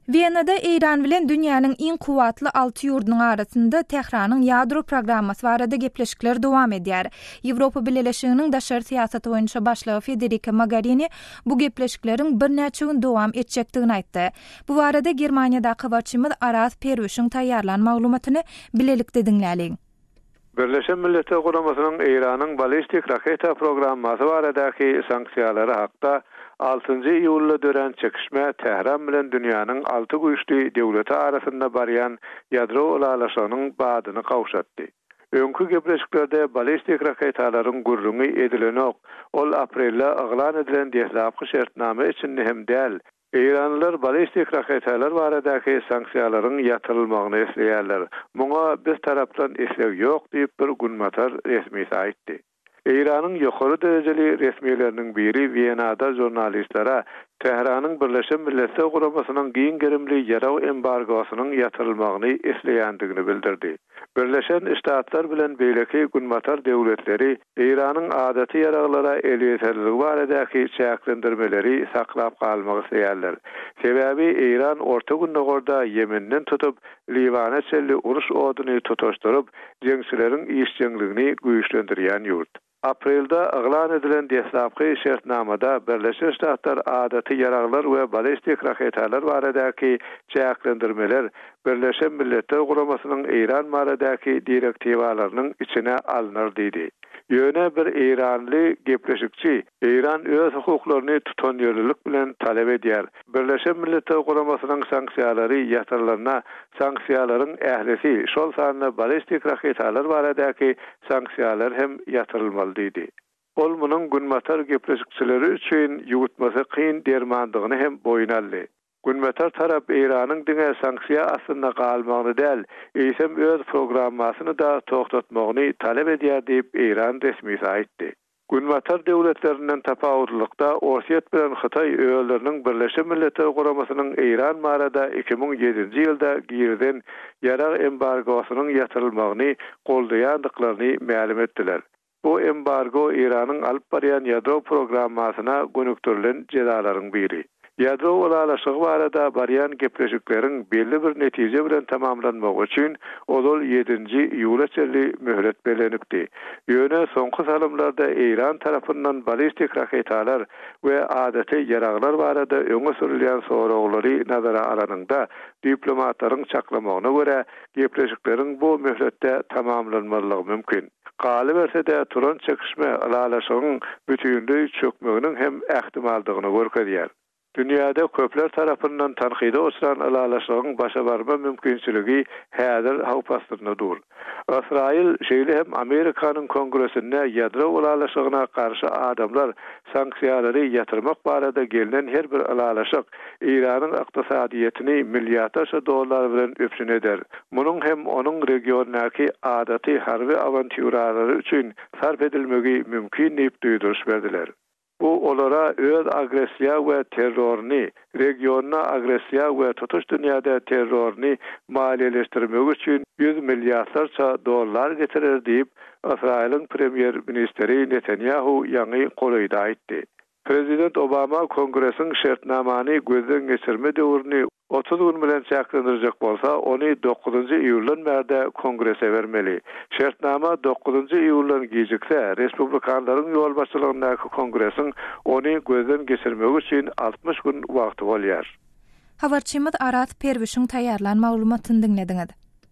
Viyana'da İran bilen dünýäniň iň kuwatly 6 ýurdunyň arasynda Tehranyň ýadro programmasy barada gepleşikler dowam edýär. Ýewropa Birleşiginiň daşary siýasaty boýunça başlygy Federica Mogherini bu gepleşikleriň bir näçe gün dowam etjekdigini aýtdy. Bu barada Germaniýada habarçymyz Aras Perwişiň taýýarlan maglumatyny bilelikde diňläliň. Birleşen Milletler Guramasynyň Iranyň ballistik raketa programmasy baradaky sanksiýalary hakda 6 ýylda dören çekişme Tehran bilen dünýäniň 6 güýçli döwleti arasynda barýan ýadro ulalaşygynyň badyny kawşatdy. Öňkü gepleşiklerde ballistik raketalaryň gurruny edilenok, ol aprelde aglan edilen diýerläpki şertname içinde hem däl. İranlılar ballistik raketalar baradaky sanksiýalaryň ýatyrylmagyny isleýärler. Muňa biz tarapdan isleg ýok diýip bir günmatar resmisi aýtdy. İran'ın yukarı dereceli resmilerinin biri Viyana'da jurnalistlara Tehranyň Birleşen Milletler Guramasynyň giň gerimli ýaraw embargosynyň ýatyrylmagyny isleýändigini bildirdi. Birleşen Ştatlar bilen beýleki günmatar döwletleri İran'yň adaty ýaraglara elýeterligi baradaky çäklendirmeleri saklap kalmagy isleýärler. Sebäbi İran orta günnegorda Yemenden tutup Libana çelli uruş oduny tutuşturup jeňçileriň işçiligini güýçlendirýän ýurt. Aprelde aglan edilen diýerläpki şertnamada Birleşen Ştatlar adaty ýaraglar we ballistik raketalar baradaky çäklendirmeler Birleşen Milletler Guramasynyň İran baradaky direktiwalarynyň içine alınır diýdi. Ýöne bir İranly gepleşikçi İran öz hukuklaryny tutan ýerlilik bilen talep edýär. Birleşen Milletler Guramasynyň sanksiýalary ýatyrlaryna sanksiýalaryň ählisi şol sanyna ballistik raketalar baradaky sanksiýalar hem ýatyrylmaly diýdi. Ol munyň günmatar gepleşikçileri üçin ýugutmasy kyn dermandygyny hem boýun Günmetar tarap İran'ın diňe sanksiýa aslynda galmagyny däl, eýsem öz programmasyny da toktatmagyny talep edýär diýip İran resmisi aýtdy. Günmetar döwletlerinden tapawutlykda Orsiýet bilen Hytaý öýelleriniň Birleşen Milletler Guramasynyň İran barada 2007-nji ýylda girden ýarag embargosynyň ýatyrylmagyny goldaýandyklaryny ma'lum etdiler. Bu embargo İran'yň alyp barýan ýadro programmasyna gönükdirilen jezalaryň biri. Ýadro ulalaşygy barada barýan gepleşikleriň belli bir netije bilen tamamlanmagy üçin ol 7-nji ýyla çelli möhlet berenipdi. Ýöne soňky salymlarda İran tarapyndan ballistik raketalar we adaty ýaraglar barada öňe sürilýän soraglary nazara alanyňda diplomatlaryň çaklamagyna görä gepleşikleriň bu möhletde tamamlanmalygy mümkin. Galy bersede turan çekişme ulalaşygyň bütünlüği çökmeginiň hem ähtimaldygyny görkezýär. Dünýäde köpler tarapyndan tanqida uçran ulalaşygyň başa barma mümkinçiligi häzir hawpastyna dur. Israil şeýle hem Amerikanyň Kongresinde ýadro ulalaşygyna karşı adamlar sanksiýalary ýatyrmak barada gelinen her bir ulalaşyk İranyň ykdysadyetini milliýardarça dollar bilen öpsün eder. Munyň hem onuň regiondaky adaty harby awanturalary üçin sarf edilmegi mümkin diýip duýduruş berdiler. Bu olara öz agresiýa we terrorny, regionna agresiýa we tutuş dünýäde terrorny maliýeleşdirmek üçin 100 milliýardarça dollar getirir diýip Israiliň premier ministeri Netanyahu ýaňy golaýda aýtdy. Prezident Obama Kongresiň şertnamany gözden geçirme döwrüni 30 gün bilen çäklendirjek bolsa, ony 9-njy iýuldan bärde Kongrese bermeli. Şertnama 9-njy iýuldan gijikse, Respublikanlaryň ýol başçylygyndaky Kongresiň ony gözden geçirmek üçin 60 gün wagty bolýar. Habarçymyz Aras Perwişiň taýýarlan maglumatyny dinlediňiz.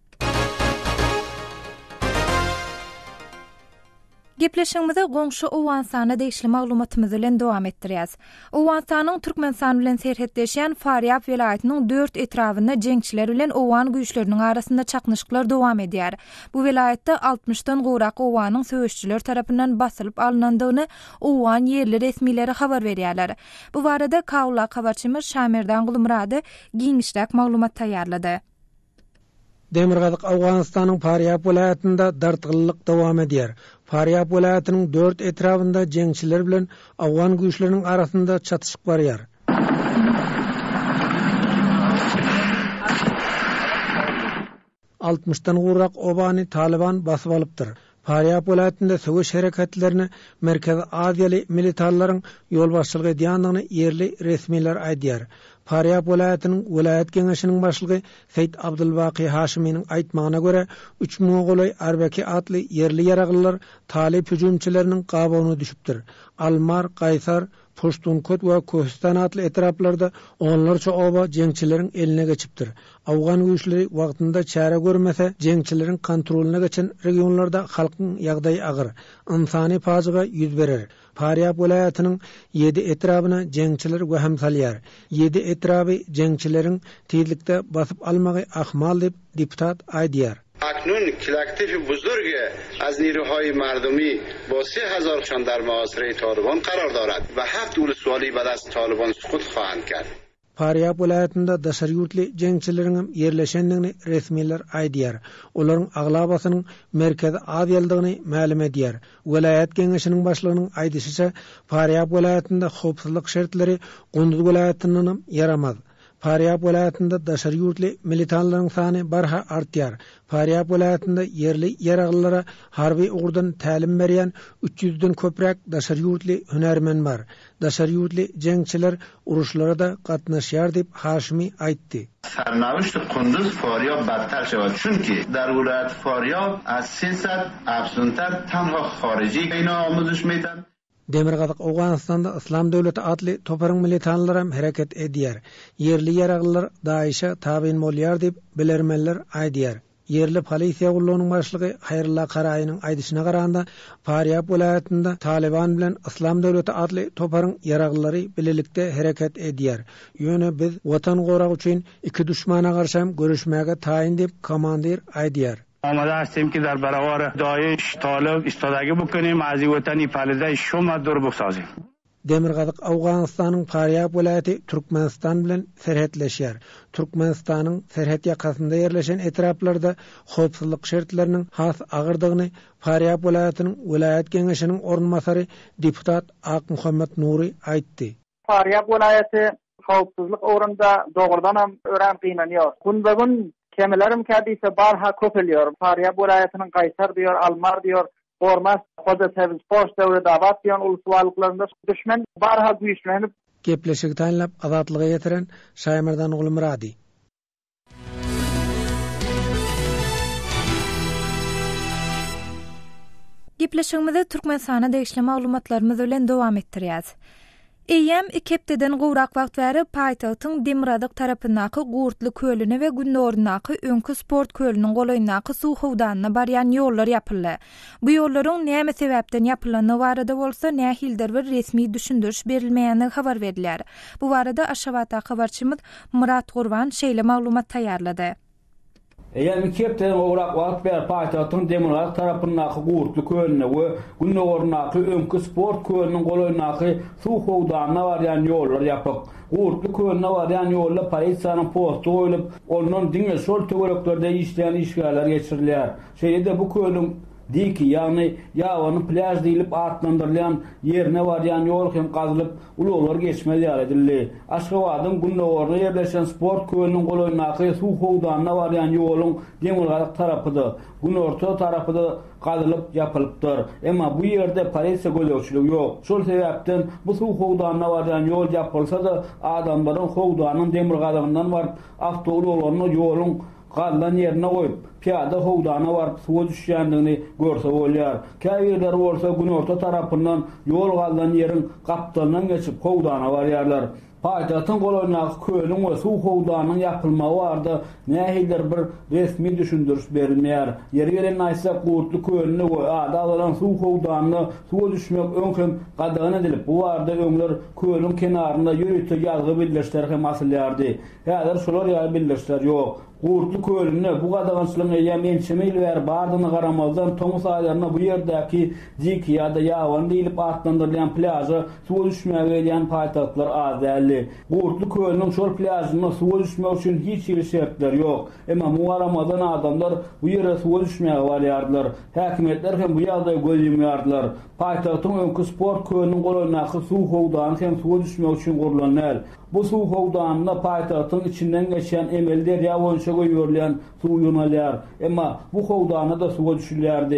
Gepleşigimize goňşy Owganistana deýişli maglumatymyz bilen dowam etdirýäs. Owganistanyň Türkmenistan bilen serhetleşýän Faryab welaýatynyň 4 etrawynda jeňçiler bilen Owgan güýçleriniň arasynda çaknyşyklar dowam edýär. Bu welaýatda 60-dan gorak Owganyň söwüşçiler tarapyndan basylyp alynandygyny Owgan ýerli resmileri habar berýärler. Bu barada Kaula habarçymyz Şamerdan Gulmurady giňişlik maglumat taýýarlady. Demirgazyk Awganistanyň Faryab welaýatynda dartgyllyk dowam edýär. Faryab welaýatynyň 4 etrawynda jeňçiler bilen Awgan güýçleriniň arasynda çatışyk barýar. Altmışdan gurak obany Taliban basyp alypdyr. Faryab welaýatynda söwüş herekatlaryny Merkezi Aziýaly militarlaryň ýol başçylygy edýändigini ýerli resmiler aýdýar. Faryap welaýatynyň Welayat Geňeşiniň başlygy Seyit Abdulbaqy Haşiminiň aýtmagyna görä 3 Moňgoly Arbaki atly yerli ýaraglylar talip hüjümçileriniň gabagyna düşüpdir. Almar, Qaysar, Poştunköt we Köhstan atly etraplarda onlarça oba jeňçileriň eline geçipdir. Awgan güýçleri wagtynda çäre görmese, jeňçileriň kontrolyna geçen regionlarda halkyň ýagdaýy agyr, insany fazyga ýüz berer. Faryap welaýatynyň 7 etrabyna jeňçiler wähem salýar. 7 etraby jeňçileriň tezlikde basyp almagy ahmal dep deputat aýdýar. اکنون کلکتیف بزرگ از نیروهای مردمی با 3000 شان در محاصره طالبان قرار دارد و 7 ولسوالی بعد از طالبان سقوط خواهند کرد. Faryap welaýatynda daşary ýurtly jeňçileriň ýerleşendigini resmiler aýdýar. Olaryň aglabasynyň merkezi ýyldygyny ma'lum edýär. Welayat Geňeşiniň başlygynyň aýdysynça Faryap welaýatynda howpsuzlyk şertlери Gündüz welaýatynyň yaramaz. Faryap welaýatynda daşary ýurtly militanlaryň sany barha artýar. Faryap welaýatynda yerli ýaraglylara harby ugurdan tälim berýän 300-den köprek daşary ýurtly hünärmen bar. Daşary ýurtly jeňçiler uruşlara da gatnaşýar dep Haşimi aýtdy. سرنوشت قندوز فاریاب بدتر شود چون که در ولایت فاریاب از 300 افزونتر تنها خارجی اینا آموزش میدن. Demirgazyk Awganistanda Islam döwleti atly toparyň militanlary hereket edýär. Yerli ýaraglylar daýşa tabyn bolýar dep bilermenler aýdýar. Yerli polisiýa gullugynyň başlygy Haýrylla Karaýynyň aýdyşyna garanda Faryap welaýatynda Taliban bilen Islam döwleti atly toparyň ýaraglylary bilelikde hereket edýär. Ýöne biz watan gorak üçin iki düşmana garşy görüşmäge taýin dep komandir aýdýar. آمده هستیم که در برابر داعش طالب ایستادگی بکنیم، از این وطنی فلزه شما دور بسازیم. Demirgazyk Awganistanyň Faryap welaýaty Türkmenistan bilen serhetleşýär. Türkmenistanyň serhet ýakasynda ýerleşen etraplarda howpsuzlyk şertleriniň has agyrdygyny Faryap welaýatynyň Welayat Geňeşiniň ornmasary deputat Ak Muhammed Nuri aýtdy. Faryap welaýaty howpsuzlyk orunda dogrudan hem ören gynanýar. Gün kemelerim kadise barha köpeliyor. Faryap welaýatynyň Qaysar diyor, Almar diyor, Gormas, Hoda Tevz Poş döwlet abat diýen uluswalyklарynda düşmän barha güýçlenip Gepleşik taýinlap azatlyga ýetiren Şaýmerdan ogly Muradi. Gepleşigimizde Türkmenistana degişli maglumatlarymyz bilen dowam etdirýäs. Eýem ikepdeden gowrak wagt bäri paýtagtyň Demirgazyk tarapyndaky Gurtly kölüne we Gündorundaky öňkü sport kölüniň golaýyndaky suw howdanyna barýan ýollar ýapyldy. Bu ýollaryň näme sebäpden ýapylanyny barada bolsa nähildir bir resmi düşündiriş berilmeýänini habar berdiler. Bu barada Aşgabatda habarçymyz Murat Gurban şeýle maglumat taýýarlady. Eýer ikepden gowrak wagt bäri paýtagtyň Demirgazyk tarapyndaky Gurtly kölüne we Gündorundaky öňkü sport kölüniň golaýyndaky suw howdanyna barýan ýollar ýapyp, Gurtly kölüne barýan ýollar polisiýanyň postu goýulyp, onuň diňe şol töwereklerde işleýän işgärler geçirilýär. Şeýle bu kölüň diki ýagny ýawany plaj diýilip atlandyrylýan ýerine barýan ýol hem gazylyp, ulaglar geçmeli edildi. Aşgabatyň Gündorunda ýerleşen sport kölüniň golaýyndaky suw howdanyna barýan ýoluň Demirgazyk tarapyda, Günorta tarapyda gazylyp ýapylypdyr. Emma bu ýerde polisiýa gözlegçiligi ýok. Şol sebäpden bu suw howdanyna barýan ýol ýapylsa da adamlaryň howdanyň Demirgazygyndan bar awtologlaryny ýoluň galan ýerine goýup, piýada howdana baryp suwa düşýändigini görse bolýar. Käýerler bolsa Günorta tarapyndan ýol galan ýeriň gapdalyndan geçip howdana barýarlar. Paýtagtyň golaýyndaky kölüň we suw howdanynyň ýapylmagy barada nähildir bir resmi düşündiriş berilmeýär. Ýeri gelen aýsa Gurtly kölüni we adalan suw howdanyny suwa düşmek öňkem gadagan edilip, bu barada öňler kölüň kenarynda ýürütip ýazgy bildirişler hem asylýardy. Häzir şolar ýaly bildirişler ýok. Gurtly kölüne bu gadagançylygyň ýa-mençemeli ber bardyny garamazdan tomus aýlaryna bu ýerdäki dik ýa-da ýawan diýilip atlandyrylýan plaja suwa düşmäge gelýän paýtagtlar az däldi. Gurtly kölüniň şol plajasyna suwa düşmek üçin hiç şertler ýok. Emma bu garamazdan adamlar bu ýere suwa düşmäge barýardylar. Häkimetler hem bu ýagdaýy gözlemýärdiler. Paýtagtyň öňkü sport kölüniň golaýyndaky suw howdany hem suwa düşmek üçin gurulanýar. Bu suw howdanyna paýtagtyň içinden geçen emelder ýa boýunça goýulýan suw ýonalýar. Emma bu howdana da suwa düşülýärdi.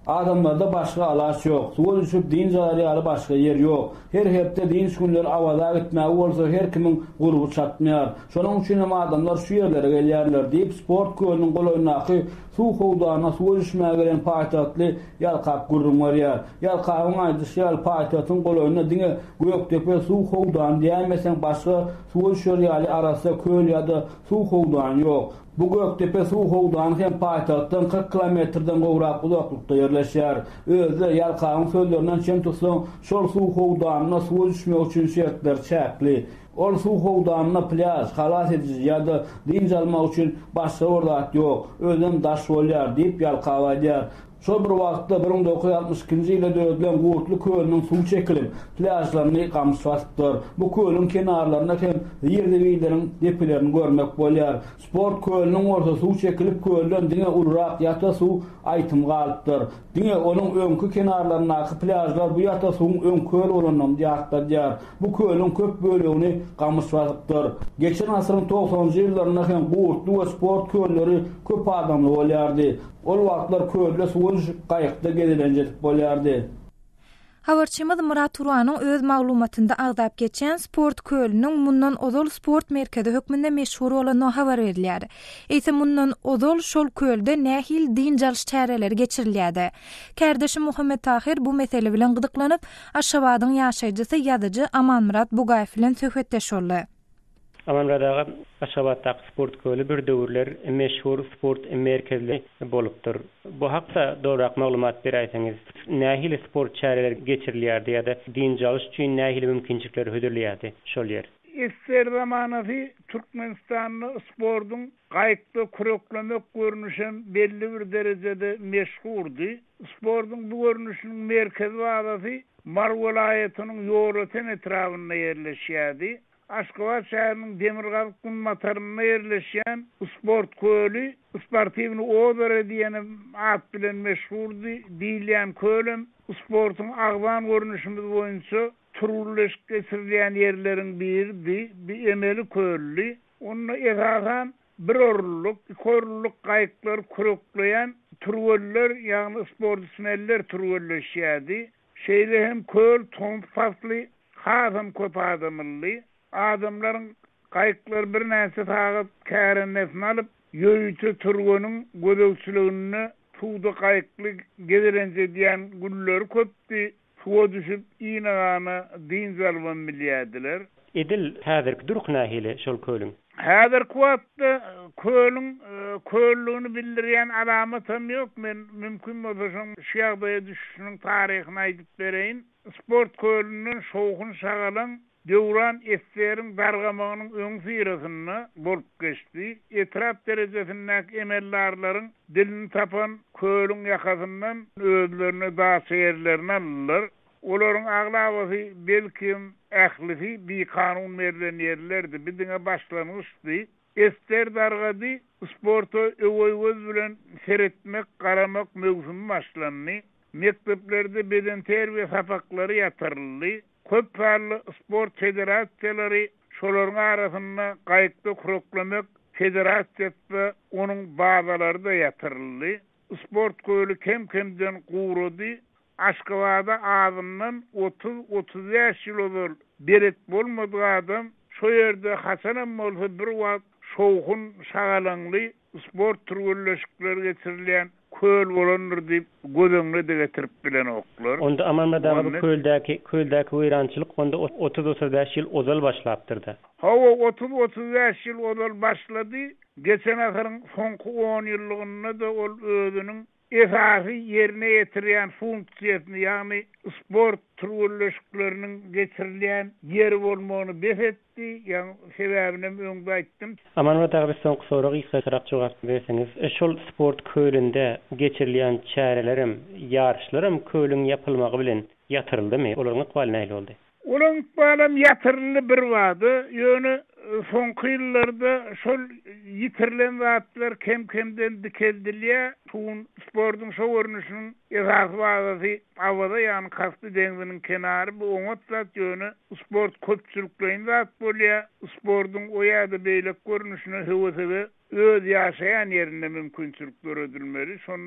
Adamlarda başga alaç ýok. Suwa düşüp din ýaly başga yer ýok. Her hepde din günler awada gitmäge bolsa her kimin gurbu çatmaýar. Şonuň üçin hem adamlar şu ýerlere gelýärler diýip sport kölüniň golaýnaky suw howdana suwa düşmäge gelen paýtatly ýalkap gurrunlar. Ýalkabyň aýdyşy paýtatyň golaýyna diňe Göktepe suw howdan diýmesen başga suwa düşýär ýaly arasynda köl ýa-da suw howdan ýok. Bu Göktepe suw howdan hem paýtatdan 40 kilometrden gowrak uzaklykda ýerleşýär. Özü ýalkabyň sözlerinden çem tutsaň, şol suw howdanyna suwa düşmek üçin şertler çäkli. Ol suw howdanyna pляж, halas edici ýa-da diň almak üçin başga ordat ýok. Özüm daş bolýar diýip ýalkaýar. Şol bir wagtda 1962-nji ýylda döwredilen Gurtly kölüniň suw çekilip, pляжlaryny gamsatypdyr. Bu kölüň kenarlaryna hem ýerde-beýleriň depelerini görmek bolýar. Sport kölüniň orta suw çekilip kölden diňe ulrak ýata suw aýtym galypdyr. Diňe onuň öňkü kenarlarynaky pляжlar bu ýata suwun öňkü köl bolanyň ýakdaýar. Bu kölüň köp bölegini gamsatypdyr. Geçen asyryň 90-njy ýyllaryna hem Gurtly we sport kölleri köp adamly bolýardy. Ol wagtlar kölle suwun gaýykda gedilenjek bolýardy. Habarçymyz Murat Turanyň öz maglumatynda agdap geçen sport kölüniň mundan ozal sport merkezi hökmünde meşhur bolan habar berilýär. Eýse mundan ozal şol kölde nähil din jalş çäreleri geçirilýärdi. Kärdeşim Muhammed Tahir bu mesele bilen gydyklanyp Aşgabatyň ýaşaýjysy ýazyjy Aman Murat Bugaýew bilen söhbetdeşýärler. Amanradaga Aşgabatda sport kölü bir döwürler meşhur sport merkezli bolupdyr. Bu hakda dograk maglumat berýäňiz. Nähili sport çäreleri geçirilýärdi ýa-da din jalş üçin nähili mümkinçilikler hödürlýärdi şol ýer. Esker zamanı Türkmenistan'ın sportun gaýykda küreklamak görnüşen belli bir derecede meşhurdy. Sportun bu görnüşünün merkezi wagty Mar welaýatynyň ýoğratan etrafynda ýerleşýärdi. Aşgabat şäheriniň Demirgazyk Gunmataryna ýerleşýän sport kölü, sportiwny ober diýen at bilen meşhurdy. Diýilen kölüm sportyň agban görnüşimiz boýunça turulleşik geçirilýän ýerleriň biridi, bir emeli kölü. Onu esasan bir orluk, iki orluk gaýyklar küreklayan turwöller, ýagny sportmenler turwelleşýärdi. Şeýle hem köl tom fasly, hazam köp adamly. Adamlaryň gaýyklar bir näse tagyp kärennesini alyp ýöýtü turganyň gödökçiligini tuğda gaýykly gedirenje diýen gullar köpdi. Suwa düşüp iňagany din zalban bilýärdiler. Edil häzirki duruk nähili şol kölüň. Häzirki wagtda köllüğünü bildirýän alamatym ýok. Men mümkin bolsa şu ýagdaýa düşüşiniň taryhyny aýdyp bereýin. Sport kölünün şowhun şagalan döwran eslerin dargamanyň öň sirasyny bolup geçdi. Etraf derejesindäki emellarlaryň dilini tapan kölüň ýakasyndan özlerine da şeýerlerini aldylar. Olaryň aglabasy belkim ählisi bir kanun berilen ýerlerdi. Bidiňe başlanmışdy. Ester dargady sportu öwöýgöz bilen seretmek, garamak mövsümi başlandy. Mekteplerde beden terbiýe sapaklary ýatyryldy. Köp farklı sport federasiýalary şolaryň arasynda gaýykda küreklamak federasiýasy onuň bazalary da ýatyryldy. Sport kölü kem-kemden gurady. Aşgabada azyndan 30-30 ýaş ýyl beret bolmady adam şo ýerde Hasanam bolsa bir wagt şowhun şagalanly sport türleşikleri geçirilýän köl bolandyr diýip gödüňe de getirip bilen oklar. Onda Amanmadaga bu köldäki weýrançylyk onda 30-30 ýaş ýyl ozal başlapdyrdy. Hawa 30-30 ýaş ýyl ozal başlady. Geçen asyryň soňky 10 ýyllygynda da ol özüniň esasy ýerine ýetirýän funksiýasyny, ýagny sport türleşikleriniň geçirilýän ýeri bolmagyny besetdi. Ýagny sebäbini öňde aýtdym. Amanmadaga bir soňky soragy ýa-da jogap berseňiz, şol sport kölünde geçirilýän çärelerim, ýarşlarym kölüň ýapylmagy bilen ýatyryldymy? Olaryň ykbaly näme boldy? Olaryň ykbaly ýatyryldy bir wagty. Ýöne soňky ýyllarda şol ýitirilen zatlar kem-kemden dikeldilýär. Sportyň şo görnüşiniň esas wagty awada ýany kasty deňiziniň kenary bu oňatlat ýöne sport köpçülikleýin zat bolýar. Sportyň o ýerde beýlek görnüşine höwesebe öz ýaşaýan ýerinde mümkinçilikler ödülmeli. Şonu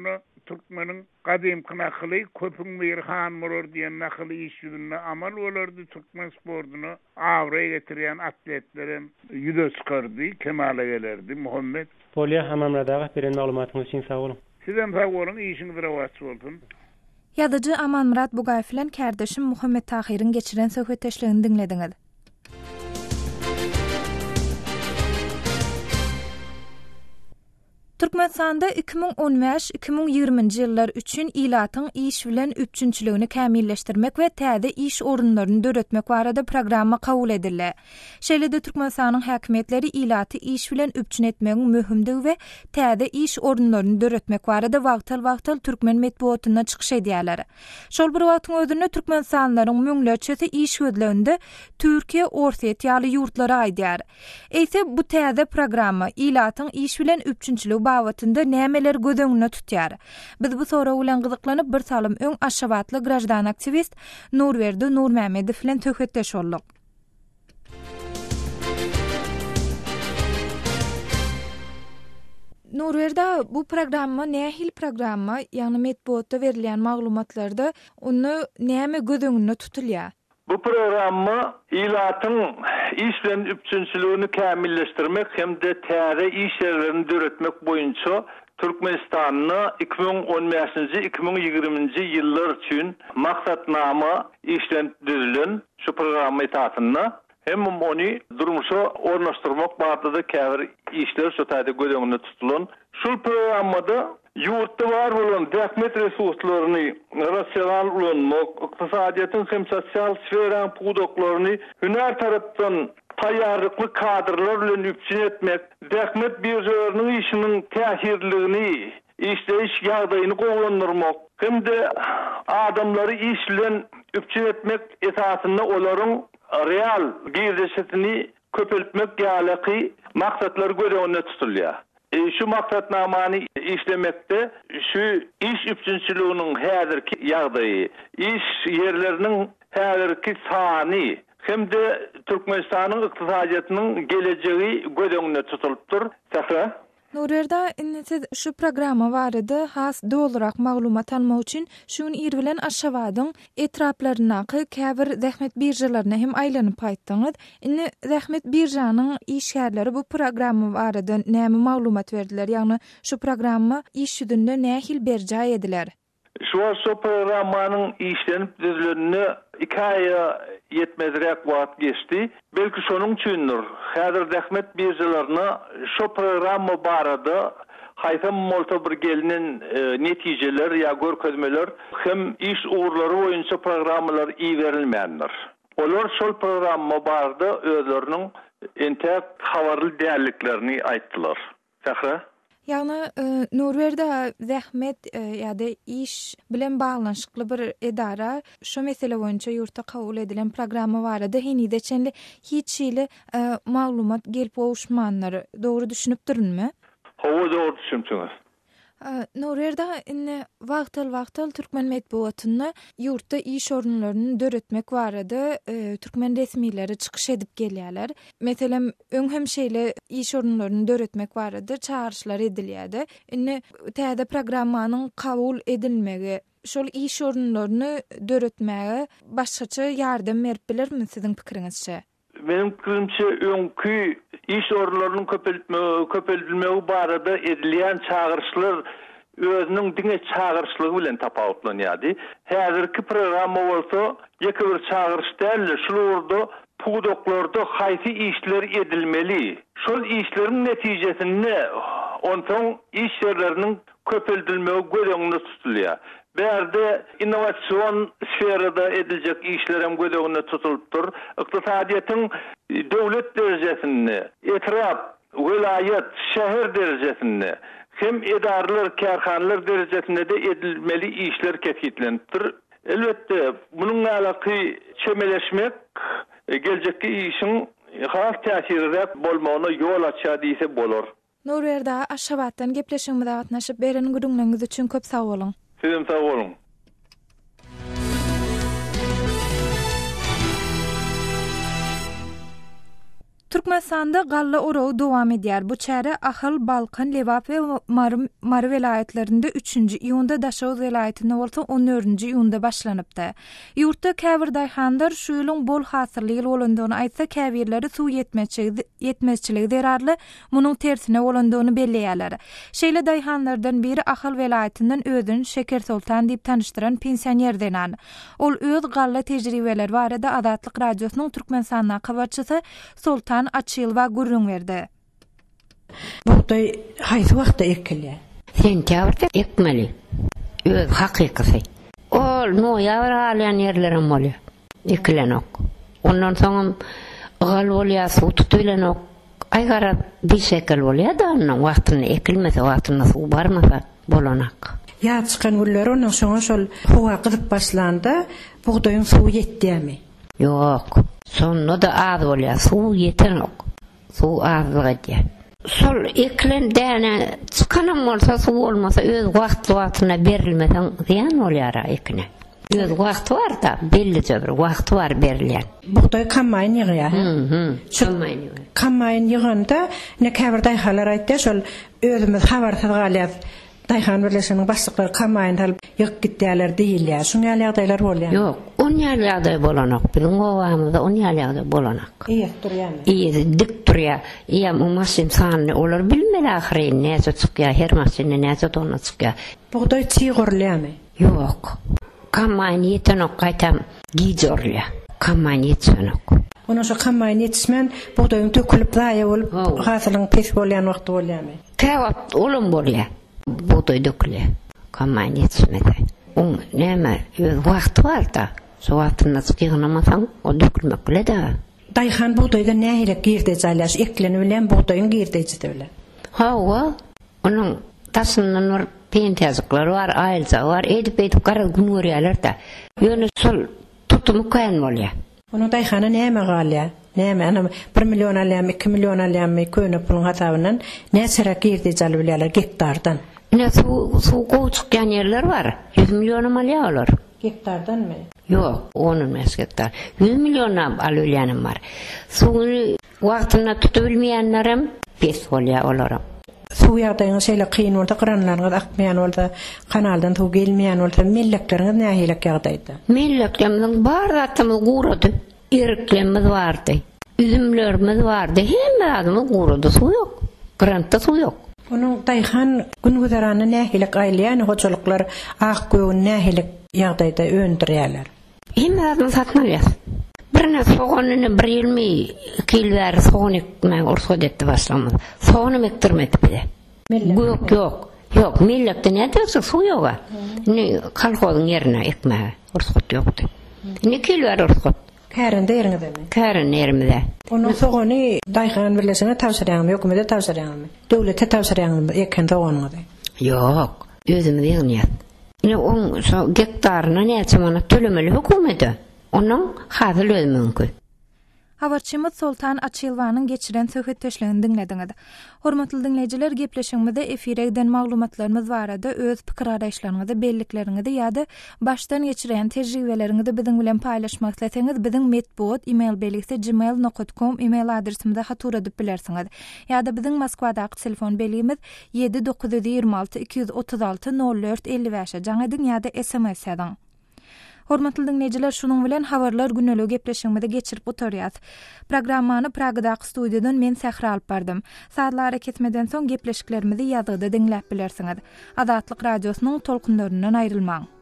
Türkmenin kadimki nakly köpüň bir han bolor diýen nakly iş ýüzünde amal bolardy. Türkmen sportunu awraya getirýän atletlerim ýüze çykardy, kemale gelerdi. Muhammed Polya hamamradaga beren maglumatyňyz üçin sag bolun. Sizden sag bolun, işiniz rawat bolsun. Ýadyjy Amanmurat Bugay bilen kardeşim Muhammed Tahirin geçiren söhbetleşigini dinlediňiz. Türkmenistanda 2015-2020 ýyllar üçin ilatyň iş bilen üçünçiligini kämilleşdirmek we täze iş orunlaryny döretmek barada programma kabul edildi. Şeýlede Türkmenistanyň häkimetleri ilaty iş bilen üçün etmegiň möhümdigi we täze iş orunlaryny döretmek barada wagtal türkmen medeniýetyne çykyş edýärler. Şol bir wagtyň özünde türkmenistanlaryň müňleçesi iş gözlerinde Türkiýe Orta Ýaly ýurtlara aýdýar. Eýse bu täze programma ilatyň iş bilen üçünçiligi babatında nämeler göz tutýar. Biz bu soraw bilen gyzyklanyp bir salym öň aşabatly grajdan aktivist Nurwerdi Nurmehmedow bilen töhretdeş boldyk. Nurwerda bu programma nähil programma, ýani medeniýetde berilýän maglumatlarda onu näme göz tutulýar? Bu programma ilatyň iş bilen üçünçiligini kämilleşdirmek hem de täze iş ýerlerini döretmek boýunça Türkmenistanyny 2015-2020 ýyllar üçin maksatnama işlendirilýän şu programma etatyny hem onu durmuşa ornaşdyrmak barada käbir işler şu täze göz tutulan. Şu programmada ýurtda bar bolan dähmet resurslaryny rasional ulanmak, ykdysadyýatyň hem sosial sferaň pudoklaryny hüner tarapdan taýýarlykly kadrlar bilen üçin etmek, dähmet birjelerini işiniň täsirligini, işleýiş ýagdaýyny gowlandyrmak, hem de adamlary iş bilen üçin etmek esasynda olaryň real girişetini köpeltmek ýaly maksatlar göreňe tutulýar. Şu maksatnamany işlemekde şu iş üçünçiliginiň häzirki ýagdaýy, iş ýerleriniň häzirki sany hem de Türkmenistanyň ykdysadyýatynyň gelejegi göz tutulupdyr. Sahra Nurwerda siz şu programma barada has dolarak maglumat almak üçin şunu ýer bilen aşawadyň etraplarynaky käbir zähmet birjalaryna hem aýlanyp aýtdyňyz. Indi zähmet birjanyň iş ýerleri bu programma barada näme maglumat berdiler? Ýani şu programma iş ýüzünde nähil berja ediler? Şu programmanyň işlenip düzülenini 2 aýa yetmezrek wagt geçdi. Belki şonuň üçindir. Häzir zähmet birjalaryna şu programma barada haýsam molta bir gelinen netijeler ýa görkezmeler hem iş uğurlary boýunça programmalar iyi berilmeýändir. Olar şol programma barada özleriniň entek habarly däerliklerini aýtdylar. Sahra Ýani Nurwerda zähmet ýa-da iş bilen baglanşykly bir edara şu mesele boýunça ýurtda kabul edilen programma barada henide çenli hiç ýyly maglumat gelip owuşmanlar. Dogry düşünüpdirmi? Hawa dogry düşünýär. Nurwerda wagtal türkmen medeniýetyny ýurtda iş orunlaryny döretmek barada türkmen resmiýetleri çykyş edip gelýärler. Meselem öňhem şeýle iş orunlaryny döretmek barada çağrışlar edilýärdi. Indi täze programmanyň kabul edilmegi şol iş orunlaryny döretmäge başgaça ýardam berip bilermi siziň pikiriňizçe? Benim fikrimçe öňkü iş orunlarynyň köpeltilmegi barada edilýän çağrışlar özüniň diňe çağrışlygy bilen tapawutlanýardy. Häzirki programma bolsa ýeke bir çağrış däl, şurada pudoklarda haýsy işler edilmeli. Şol işleriň netijesinde onsoň iş ýerleriniň köpeltilmegi göz tutulýar. Berde innovasion sferada edilecek işlerem göz tutulupdyr. Ykdysadyýatyň döwlet derejesinde, etrap, vilayet, şäher derejesinde hem edarlar, kärhanalar derejesinde de edilmeli işler ketkilenipdir. Elbette bunun alaky çemeleşmek geljekki işin has täsirrek bolmagyna ýol açýar diýse bolar. Nurwerda Aşgabatdan gepleşigimizde gatnaşyp beren gürüňňiz üçin köp sag bolun. Sizem sag bolun. Türkmenistanda galla orow dowam edýär. Bu çäre Ahal, Balkan, Lewap we Mary welaýatlarynda 3-nji iýunda, Daşoz welaýatynda bolsa 14-nji iýunda başlanypdy. Ýurtda käbir daýhanlar şu ýylyň bol hasyrly bolandygyny aýtsa, käbirleri suw yetmezçiligi derarly munyň tersine bolandygyny belleýärler. Şeýle daýhanlardan biri Ahal welaýatyndan özüni Şeker Sultan diýip tanışdyran pensioner denan. Ol öz galla tejribeleri barada Adatlyk radiosynyň Türkmenistanda habarçysy Sultan Açylwa gurrun berdi. Buğday haýsy wagtda ekilýär? Sentýabrda ekmeli. Öz hakykysy. Ol noýabr alýan ýerlerim bolýar. Ekilenok. Ondan soň gal bolýar, suw tutýlanok. Aýgara bir şekil bolýar da onuň wagtyny ekilmese, wagtyna suw barmasa bolanak. Ýa çykan gullar onuň soňa şol howa gyzyp başlanda buğdaýyň suwy ýetdimi? Yok. Sonunda da az bolýar, suw ýetenok. Suw azlygy. Sol eklen däne çykanam bolsa suw bolmasa öz wagtyna berilmesen ziýan bolýar ekine. Öz wagty bar da, belli bir wagty bar berilýän. Buğday kammaýyn ýygýar. Kammaýyn ýygýar. Kammaýyn ýyganda ne käbir daýhalar aýtdy, şol özümiz habarsyz galýar. Daýhan birleşiginiň başlyklary kammaýyn alyp ýygyp gitdiler diýilýär. Şuny ýagdaýlar bolýar. Yok, on ýagdaý bolanak. Biziň owamyzda on ýagdaý bolanak. Iýe durýarmy? Iýe dik durýar. Iýe maşyn sanyny olar bilmeli ahyryn näçe çykýar, her maşyny näçe tonna çykýar. Buğday çyğırlýarmy? Yok. Kammaýyn ýetenok gaýtam giýjorlýar. Kammaýyn ýetsenok. Ona şu kammaýyn ýetişmän buğdaýyň tökülip daýa bolup, hasylyň pes bolýan wagty bolýarmy? Käwap olum bolýar. Buğday dökülýär. Kammaýyn ýetişmedi. On näme wagty bar da. Şu wagtyna çykýanamasaň o dökülmek bile da. Daýhan buğdaýda nähile girdi jaýlaş, eklenip bilen buğdaýyň girdejide bilen. Hawa, onuň taşynyň bir pentäziklary bar, aýylja bar, edip gara günürýärler da. Ýöne sol tutumy kän bolýar. Onuň daýhana näme galýar? Näme ana 1 milyon alýam, 2 milyon alýam köne pulun hasabynan näçe girdi jaly bilýärler gektardan. Ne suw goçukýan ýerler bar. 100 milyon alýarlar. Gektardanmy? Yok, onun mesketler. 100 milyon alýanym bar. Suwny wagtyna tutup bilmeýänlerim pes bolýar olaram. Suw ýagdaýyň şeýle kyn bolsa, kranlaryňyz akmaýan bolsa, kanaldan suw gelmeýän bolsa, mellekleriniz nähile ýagdaýda? Melleklerimiň bar zatymyz gurady. Iriklerimiz bardy. Üzümlerimiz bardy. Hemme adamyz gurady, suw ýok. Grantda suw ýok. Onuň daýhan gün güzarany nähile aýlýan hoçalyklar akgoýun nähile ýagdaýda öndürýärler. Hemme adam satmalýar. Birine soğanını 120 kilwer soğan ekmek orşod etdi başlamaz. Soğanı mektirmedi bile. Yok, millekde ne derse suw ýok. Ne kalkozyň ýerine ekmek orşod ýokdy. Ne kilwer orşod? Kärinde ýeriňizde. Kärin ýerimizde. Onu soğany daýhan birleşigine tawsyrýarmy, ýokmy da tawsyrýarmy? Döwlete tawsyrýarmy eken soğanyňyzy? Yok, özümiz ýeňýär. Ne on şu gektaryna näçe manat tölemeli hökümeti? Onun hazır ölmü mümkün. Habarçymyz Sultan Açylwanyň geçiren söhbetdeşligini dinlediňiz. Hormatly dinleýijiler, gepleşigimizde efire giden maglumatlarymyz barada öz pikir araýşlaryňyzy, bellikleriňizi ýa-da başdan geçiren tejribeleriňizi biziň bilen paýlaşmak isteseňiz, biziň medbuat email belgisi gmail.com email adresimizde hatur edip bilersiňiz. ýa-da biziň Moskwadaky telefon belgimiz 7926 236 04 55 jaň ediň ýa-da SMS edin. Hormatly dinleýijiler, şunuň bilen habarlar güneligi gepleşigimizde geçirip oturýar. Programmany Pragadaky studiýadan men Sähra alyp bardym. Saatlar ketmeden soň gepleşiklerimizi ýazgyda dinläp bilersiňiz. Adatlyk radiosynyň tolkunlarynyň aýrylmaň.